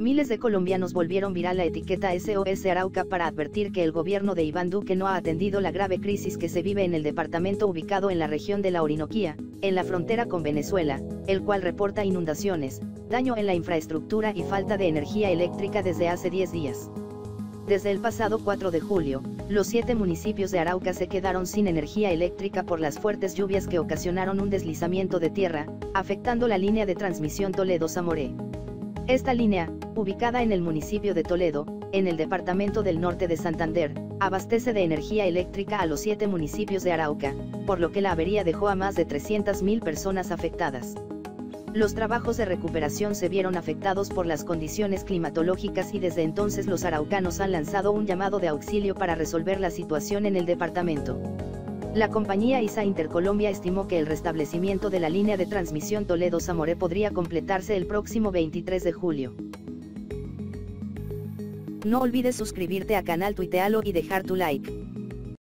Miles de colombianos volvieron viral la etiqueta SOS Arauca para advertir que el gobierno de Iván Duque no ha atendido la grave crisis que se vive en el departamento ubicado en la región de la Orinoquía, en la frontera con Venezuela, el cual reporta inundaciones, daño en la infraestructura y falta de energía eléctrica desde hace 10 días. Desde el pasado 4 de julio, los 7 municipios de Arauca se quedaron sin energía eléctrica por las fuertes lluvias que ocasionaron un deslizamiento de tierra, afectando la línea de transmisión Toledo-Zamoré. Esta línea, ubicada en el municipio de Toledo, en el departamento del norte de Santander, abastece de energía eléctrica a los 7 municipios de Arauca, por lo que la avería dejó a más de 300.000 personas afectadas. Los trabajos de recuperación se vieron afectados por las condiciones climatológicas y desde entonces los araucanos han lanzado un llamado de auxilio para resolver la situación en el departamento. La compañía ISA Intercolombia estimó que el restablecimiento de la línea de transmisión Toledo-Zamoré podría completarse el próximo 23 de julio. No olvides suscribirte a canal Tuitealo y dejar tu like.